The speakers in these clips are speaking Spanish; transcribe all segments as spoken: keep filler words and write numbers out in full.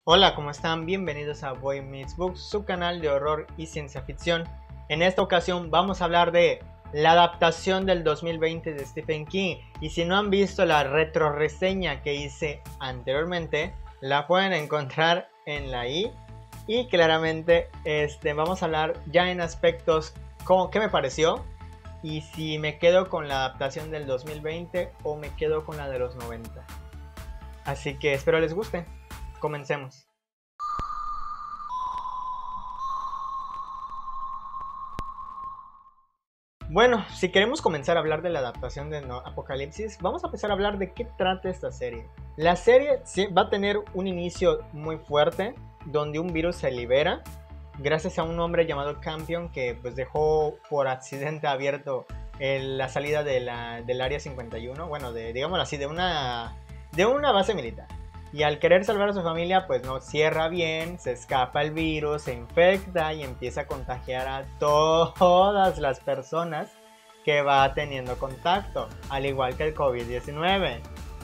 Hola, ¿cómo están? Bienvenidos a Boy Meets Books, su canal de horror y ciencia ficción. En esta ocasión vamos a hablar de la adaptación del dos mil veinte de Stephen King. Y si no han visto la retro reseña que hice anteriormente, la pueden encontrar en la i. Y claramente este, vamos a hablar ya en aspectos como qué me pareció y si me quedo con la adaptación del dos mil veinte o me quedo con la de los noventa. Así que espero les guste. Comencemos. Bueno, si queremos comenzar a hablar de la adaptación de no Apocalipsis, vamos a empezar a hablar de qué trata esta serie. La serie va a tener un inicio muy fuerte, donde un virus se libera, gracias a un hombre llamado Campion, que pues dejó por accidente abierto el, la salida de la, del área cincuenta y uno, bueno, de, digámoslo así, de una, de una base militar. Y al querer salvar a su familia, pues no cierra bien, se escapa el virus, se infecta y empieza a contagiar a todas las personas que va teniendo contacto, al igual que el COVID diecinueve.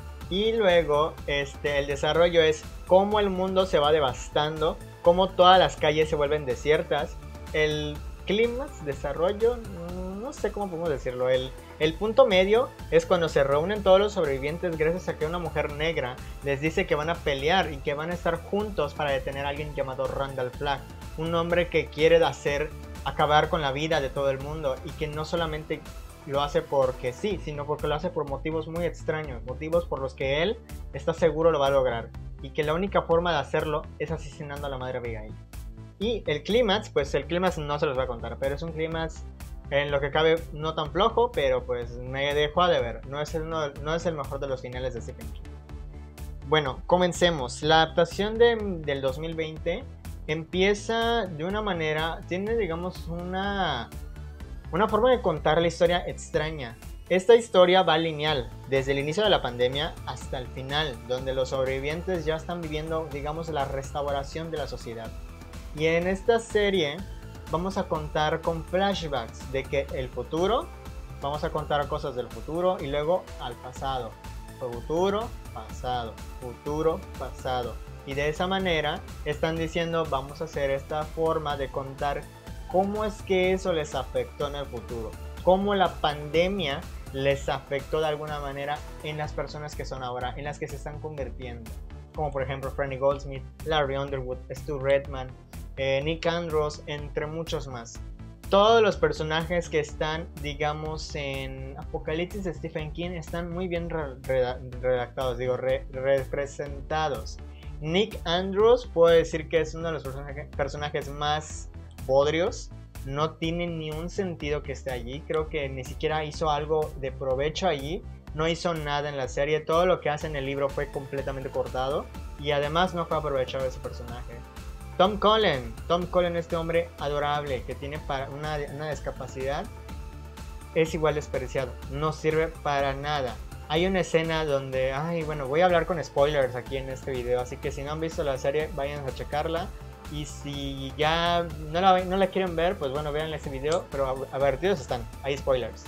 Y luego este, el desarrollo es cómo el mundo se va devastando, cómo todas las calles se vuelven desiertas. El clímax, desarrollo, no sé cómo podemos decirlo, el, el punto medio es cuando se reúnen todos los sobrevivientes gracias a que una mujer negra les dice que van a pelear y que van a estar juntos para detener a alguien llamado Randall Flagg, un hombre que quiere hacer acabar con la vida de todo el mundo y que no solamente lo hace porque sí, sino porque lo hace por motivos muy extraños, motivos por los que él está seguro lo va a lograr y que la única forma de hacerlo es asesinando a la madre Abigail. Y el clímax, pues el clímax no se los voy a contar, pero es un clímax en lo que cabe no tan flojo, pero pues me dejó de ver, no es el, no, no es el mejor de los finales de Stephen King. Bueno, comencemos. La adaptación de, del dos mil veinte empieza de una manera, tiene digamos una, una forma de contar la historia extraña. Esta historia va lineal, desde el inicio de la pandemia hasta el final, donde los sobrevivientes ya están viviendo, digamos, la restauración de la sociedad. Y en esta serie vamos a contar con flashbacks de que el futuro, vamos a contar cosas del futuro y luego al pasado. Futuro, pasado, futuro, pasado. Y de esa manera están diciendo vamos a hacer esta forma de contar cómo es que eso les afectó en el futuro. Cómo la pandemia les afectó de alguna manera en las personas que son ahora, en las que se están convirtiendo. Como por ejemplo Franny Goldsmith, Larry Underwood, Stu Redman, Eh, Nick Andrews, entre muchos más. Todos los personajes que están, digamos, en Apocalipsis de Stephen King están muy bien re re redactados, digo, re representados. Nick Andrews puedo decir que es uno de los personaje personajes más bodrios. No tiene ni un sentido que esté allí. Creo que ni siquiera hizo algo de provecho allí. No hizo nada en la serie. Todo lo que hace en el libro fue completamente cortado. Y además no fue aprovechado ese personaje. Tom Cullen, Tom Cullen, este hombre adorable que tiene para una, una discapacidad, es igual desperdiciado, no sirve para nada. Hay una escena donde, ay, bueno, voy a hablar con spoilers aquí en este video, así que si no han visto la serie, vayan a checarla. Y si ya no la, no la quieren ver, pues bueno, vean este video, pero advertidos están, hay spoilers.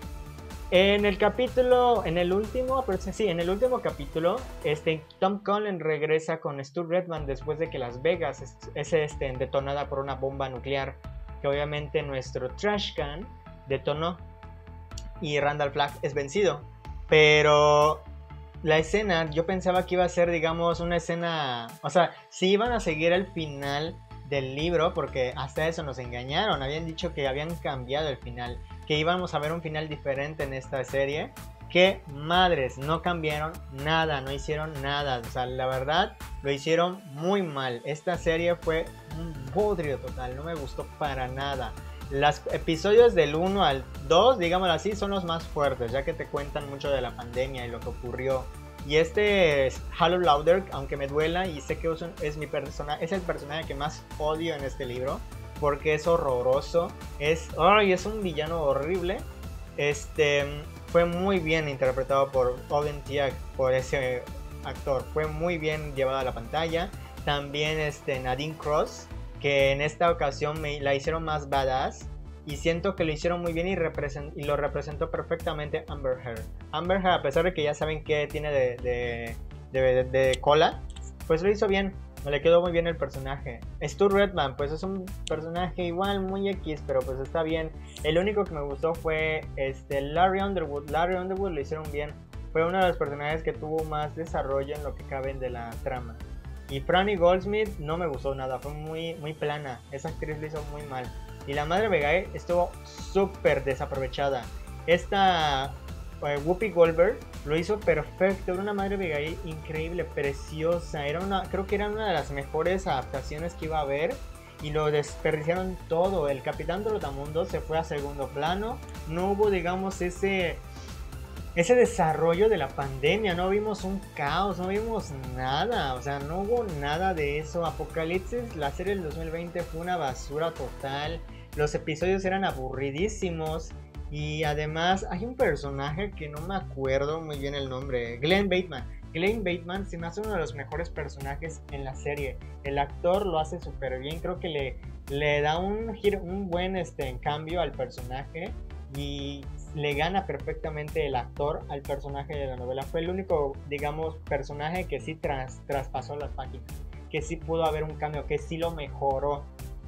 En el capítulo, en el último, pero sí, en el último capítulo, este, Tom Cullen regresa con Stu Redman después de que Las Vegas es, es este, detonada por una bomba nuclear que obviamente nuestro trash can detonó y Randall Flagg es vencido. Pero la escena, yo pensaba que iba a ser, digamos, una escena, o sea, si iban a seguir el final del libro, porque hasta eso nos engañaron, habían dicho que habían cambiado el final, que íbamos a ver un final diferente en esta serie. Que madres, no cambiaron nada, no hicieron nada, o sea, la verdad lo hicieron muy mal. Esta serie fue un bodrio total, no me gustó para nada. Los episodios del uno al dos, digámoslo así, son los más fuertes, ya que te cuentan mucho de la pandemia y lo que ocurrió. Y este es Hallow Lauder, aunque me duela y sé que es, mi persona, es el personaje que más odio en este libro, porque es horroroso, es, ay, es un villano horrible. Este fue muy bien interpretado por Owen Teague, por ese actor, fue muy bien llevado a la pantalla. También este Nadine Cross, que en esta ocasión me, la hicieron más badass. Y siento que lo hicieron muy bien y, represent, y lo representó perfectamente Amber Heard. Amber Heard, a pesar de que ya saben que tiene de, de, de, de, de cola, pues lo hizo bien. No le quedó muy bien el personaje. Stu Redman, pues es un personaje igual muy X, pero pues está bien. El único que me gustó fue este Larry Underwood. Larry Underwood lo hicieron bien. Fue uno de los personajes que tuvo más desarrollo en lo que cabe de la trama. Y Franny Goldsmith no me gustó nada, fue muy, muy plana. Esa actriz lo hizo muy mal. Y la madre Abigail estuvo súper desaprovechada. Esta uh, Whoopi Goldberg lo hizo perfecto. Era una madre Abigail increíble, preciosa. Era una, creo que era una de las mejores adaptaciones que iba a haber. Y lo desperdiciaron todo. El Capitán Trotamundo se fue a segundo plano. No hubo, digamos, ese... ese desarrollo de la pandemia, no vimos un caos, no vimos nada, o sea, no hubo nada de eso. Apocalipsis, la serie del dos mil veinte fue una basura total, los episodios eran aburridísimos y además hay un personaje que no me acuerdo muy bien el nombre, Glenn Bateman. Glenn Bateman se me hace uno de los mejores personajes en la serie, el actor lo hace súper bien, creo que le, le da un, giro, un buen este, cambio al personaje y le gana perfectamente el actor al personaje de la novela. Fue el único, digamos, personaje que sí tras, traspasó las páginas, que sí pudo haber un cambio, que sí lo mejoró.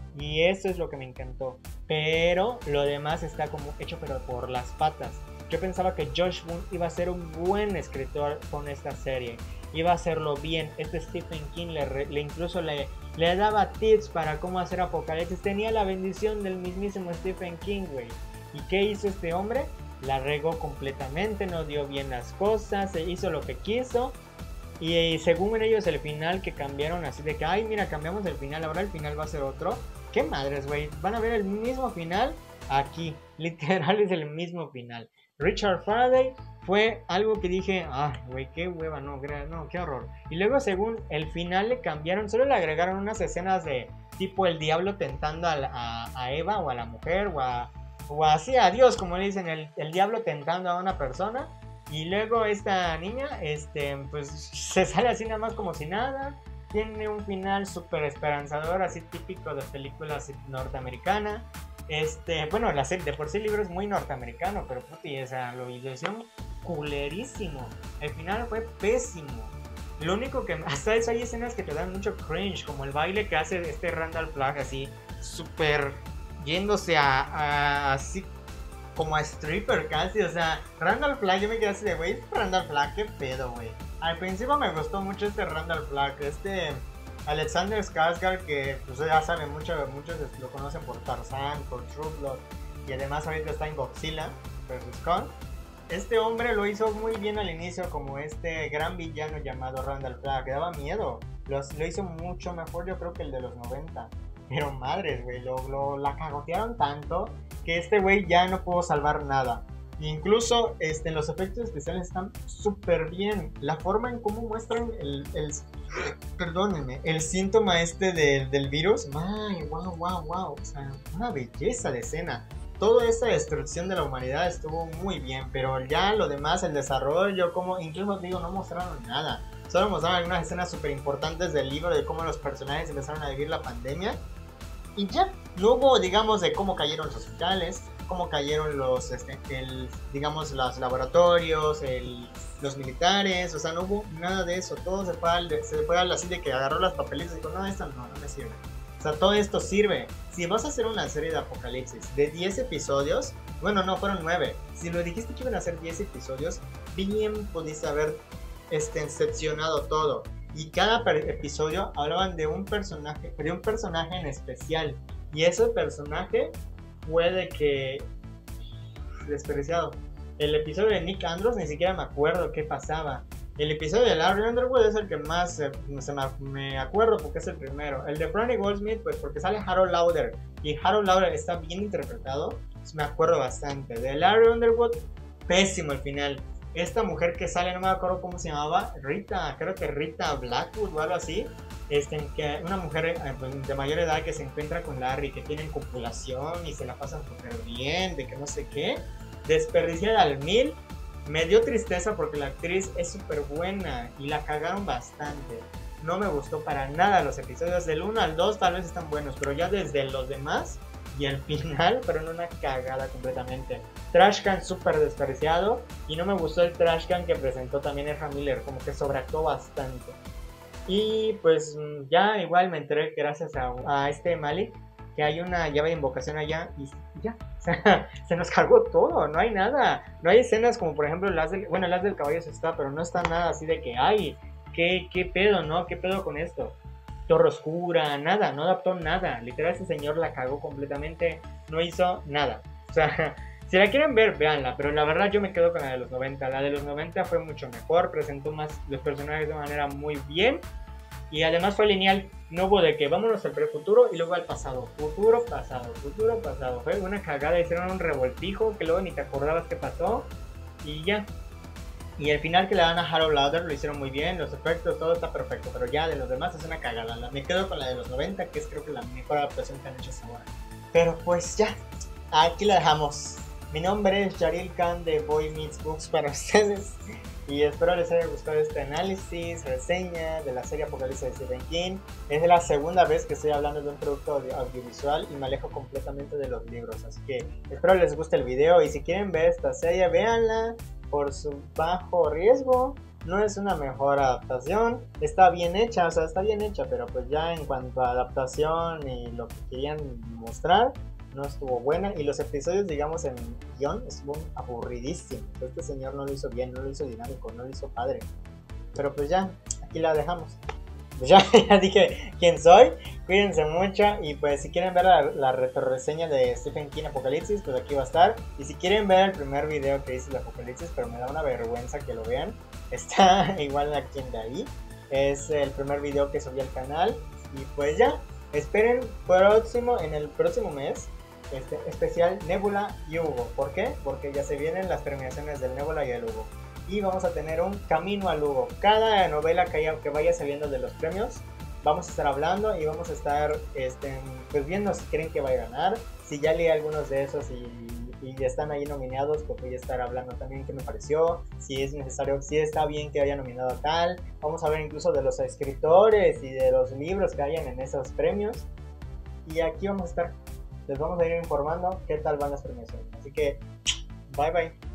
Y eso es lo que me encantó. Pero lo demás está como hecho pero por las patas. Yo pensaba que Josh Boone iba a ser un buen escritor con esta serie. Iba a hacerlo bien. Este Stephen King le, le incluso le, le daba tips para cómo hacer Apocalipsis. Tenía la bendición del mismísimo Stephen King, güey. ¿Y qué hizo este hombre? La regó completamente, no dio bien las cosas, hizo lo que quiso. Y, y según ellos el final que cambiaron así de que, ay mira, cambiamos el final, ahora el final va a ser otro. ¿Qué madres, güey? Van a ver el mismo final aquí. Literal es el mismo final. Richard Faraday fue algo que dije, ay, güey, qué hueva, no, no, qué horror. Y luego según el final le cambiaron, solo le agregaron unas escenas de tipo el diablo tentando a, a, a Eva o a la mujer o a... o así a Dios, como le dicen, el, el diablo tentando a una persona. Y luego esta niña, este, pues se sale así nada más como si nada. Tiene un final súper esperanzador, así típico de películas norteamericanas. Este, bueno, la serie de por sí el libro es muy norteamericano, pero puti, o sea, lo hicieron culerísimo. El final fue pésimo. Lo único que, hasta eso hay escenas que te dan mucho cringe, como el baile que hace este Randall Flagg, así, súper yéndose a, a, así como a stripper casi, o sea, Randall Flagg, yo me quedé así de, güey, Randall Flagg, qué pedo, güey. Al principio me gustó mucho este Randall Flagg, este Alexander Skarsgård, que pues ya saben, mucho, muchos lo conocen por Tarzan, por True Blood, y además ahorita está en Godzilla versus Kong. Este hombre lo hizo muy bien al inicio como este gran villano llamado Randall Flagg, que daba miedo, lo, lo hizo mucho mejor yo creo que el de los noventa. Pero madres, güey, lo, lo, la cagotearon tanto que este güey ya no pudo salvar nada. Incluso este, los efectos especiales están súper bien. La forma en cómo muestran el, el perdónenme, el síntoma este de, del virus. Ay, wow, wow, wow. O sea, una belleza de escena. Toda esa destrucción de la humanidad estuvo muy bien. Pero ya lo demás, el desarrollo, como incluso digo, no mostraron nada. Solo mostraron algunas escenas súper importantes del libro de cómo los personajes empezaron a vivir la pandemia. Y ya, no hubo, digamos, de cómo cayeron los hospitales, cómo cayeron los, este, el, digamos, los laboratorios, el, los militares, o sea, no hubo nada de eso. Todo se fue al, se fue al así de que agarró las papelitas y dijo, no, esta no, no me sirve. O sea, todo esto sirve. Si vas a hacer una serie de Apocalipsis de diez episodios, bueno, no, fueron nueve. Si lo dijiste que iban a ser diez episodios, bien pudiste haber este, seccionado todo. Y cada episodio hablaban de un personaje, de un personaje en especial. Y ese personaje puede que desperdiciado. El episodio de Nick Andrews ni siquiera me acuerdo qué pasaba. El episodio de Larry Underwood es el que más eh, se me, me acuerdo porque es el primero. El de Franny Goldsmith, pues porque sale Harold Lauder. Y Harold Lauder está bien interpretado. Pues me acuerdo bastante. De Larry Underwood, pésimo el final. Esta mujer que sale, no me acuerdo cómo se llamaba, Rita, creo que Rita Blackwood o algo así. Este, que una mujer eh, pues, de mayor edad que se encuentra con Larry, que tienen copulación y se la pasan súper bien, de que no sé qué. Desperdiciada al mil. Me dio tristeza porque la actriz es súper buena y la cagaron bastante. No me gustó para nada los episodios. Del uno al dos tal vez están buenos, pero ya desde los demás y el final fueron una cagada completamente. Trashcan súper desperdiciado y no me gustó el Trashcan que presentó también Ezra Miller, como que sobreactuó bastante. Y pues ya igual me enteré gracias a, a este Malik que hay una llave de invocación allá y ya, o sea, se nos cargó todo, no hay nada, no hay escenas como por ejemplo las del, bueno, las del caballo se está, pero no está nada así de que, ay, qué, qué pedo, ¿no? ¿Qué pedo con esto? Torre Oscura, nada, no adaptó nada, literal ese señor la cagó completamente, no hizo nada, o sea, si la quieren ver, véanla, pero la verdad yo me quedo con la de los noventa, la de los noventa fue mucho mejor, presentó más los personajes de manera muy bien, y además fue lineal, no hubo de que vámonos al prefuturo y luego al pasado, futuro, pasado, futuro, pasado, fue una cagada, hicieron un revoltijo que luego ni te acordabas qué pasó, y ya. Y el final que le dan a Harold Lauder lo hicieron muy bien, los efectos, todo está perfecto, pero ya de los demás es una cagada. Me quedo con la de los noventa, que es creo que la mejor adaptación que han hecho hasta ahora. Pero pues ya, aquí la dejamos. Mi nombre es Yaril Khan de Boy Meets Books para ustedes. Y espero les haya gustado este análisis, reseña de la serie Apocalipsis de Stephen King. Es la segunda vez que estoy hablando de un producto audio audiovisual y me alejo completamente de los libros. Así que espero les guste el video y si quieren ver esta serie, véanla por su bajo riesgo. No es una mejor adaptación, está bien hecha, o sea, está bien hecha, pero pues ya en cuanto a adaptación y lo que querían mostrar, no estuvo buena. Y los episodios, digamos, en guión estuvo aburridísimo. Este señor no lo hizo bien, no lo hizo dinámico, no lo hizo padre. Pero pues ya, aquí la dejamos. Pues ya, ya dije quién soy, cuídense mucho y pues si quieren ver la, la retroreseña de Stephen King Apocalipsis, pues aquí va a estar. Y si quieren ver el primer video que hice de Apocalipsis, pero me da una vergüenza que lo vean, está igual aquí en de ahí. Es el primer video que subí al canal y pues ya, esperen próximo, en el próximo mes, este especial Nebula y Hugo. ¿Por qué? Porque ya se vienen las premiaciones del Nebula y el Hugo. Y vamos a tener un camino al Hugo. Cada novela que, haya, que vaya saliendo de los premios, vamos a estar hablando y vamos a estar este, pues viendo si creen que va a ganar. Si ya leí algunos de esos y, y están ahí nominados, pues voy a estar hablando también qué me pareció. Si es necesario, si está bien que haya nominado a tal. Vamos a ver incluso de los escritores y de los libros que hayan en esos premios. Y aquí vamos a estar. Les vamos a ir informando qué tal van las premiaciones. Así que, bye bye.